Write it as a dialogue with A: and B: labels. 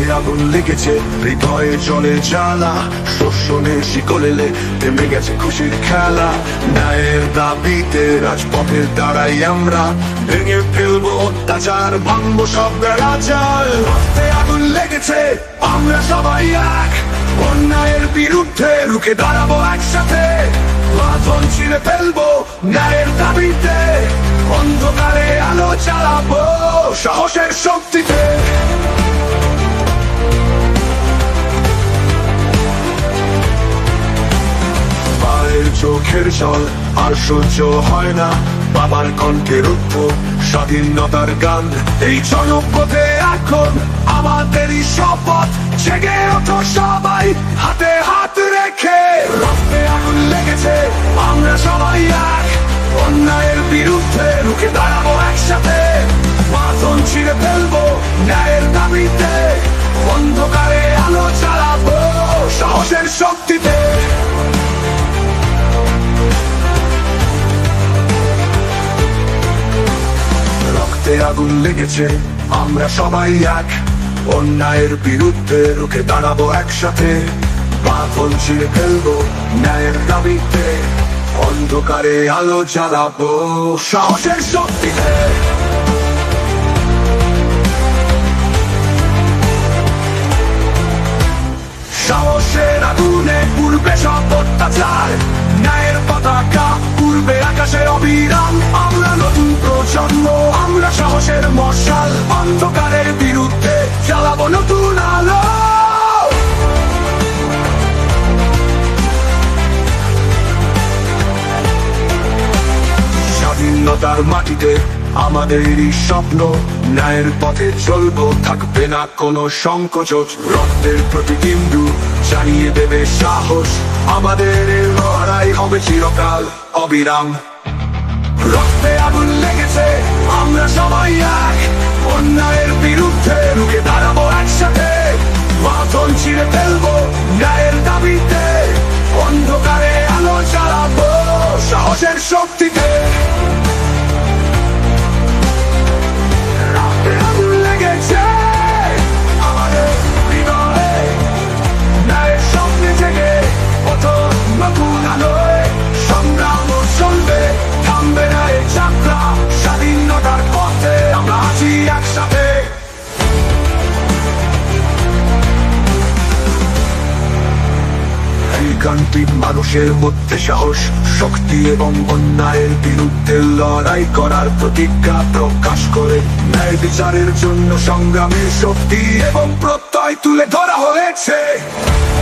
A: আগুন লেগেছে, হৃদয়ে জলে জ্বালা, শোষণে শিকলেলে থেমে গেছে খুশির খেলা। ন্যায়ের দাবিতে রাজপথে দাঁড়াই আমরা, ভেঙে ফেলবো অত্যাচার, ভাঙবো সব বেড়াচাল। রক্তে আগুন লেগেছে, আমরা সবাই এক, অন্যায়ের বিরুদ্ধে রুখে দাঁড়াবো একসাথে। বাঁধন ছিঁড়ে ফেলবো ন্যায়ের দাবিতে, অন্ধকারে আলো জ্বালাবো সাহসের শক্তিতে। মায়ের চোখের জল আর সহ্য হয় না, বাবার কণ্ঠে রুদ্ধ স্বাধীনতার গান। এই জনপথে এখন আমাদেরই শপথ, জেগে ওঠো সবাই হাতে হাত রেখে। রক্তে আগুন লেগেছে, আমরা সবাই এক, অন্যায়ের বিরুদ্ধে রুখে দাঁড়াবো একসাথে। বাঁধন ছিঁড়ে ফেলবো ন্যায়ের দাবিতে, অন্ধকারে আলো জ্বালাবো সাহসের শক্তিতে। রক্তে আগুন লেগেছে, আমরা সবাই এক, অন্যায়ের বিরুদ্ধে রুখে দাঁড়াবো একসাথে। বাঁধন ছিঁড়ে ফেলবো ন্যায়ের দাবিতে, অন্ধকারে আলো জ্বালাবো সাহসের শক্তিতে। সাহসের আগুনে পূর্বে সব অত্যাচার, ন্যায়ের পতাকা পূর্বে আকাশে অবিরাম। আমরা নতুন প্রজন্ম, আমরা সাহসের মশাল, অন্ধকারের বিরুদ্ধে জ্বালাবো নতুন আলো। স্বাধীনতার মাটিতে আমাদেরই স্বপ্ন, ন্যায়ের পথে চলবো, থাকবে না কোনো সংকোচ। রক্তের প্রতিবিন্দু জানিয়ে দেবে সাহস, আমাদের লড়াই হবে চিরকাল অবিরাম। রক্তে আগুন লেগেছে, আমরা সবাই এক, অন্যায়ের বিরুদ্ধে রুখে দাঁড়াবো একসাথে। বাঁধন ছিঁড়ে ফেলবো ন্যায়ের দাবিতে, অন্ধকারে আলো জ্বালাবো সাহসের শক্তিতে। রক্তে আগুন লেগেছে আমাদের হৃদয়ে, ন্যায়ের স্বপ্নে জেগে ওঠো নতুন আলোয়। সংগ্রাম চলবে, থামবে না এই যাত্রা, স্বাধীনতার পথে আমরা আছি একসাথে। এই গানটি মানুষের মধ্যে সাহস, শক্তি এবং অন্যায়ের বিরুদ্ধে লড়াই করার প্রতিজ্ঞা প্রকাশ করে। ন্যায় বিচারের জন্য সংগ্রামের শক্তি এবং প্রত্যয় তুলে ধরা হয়েছে।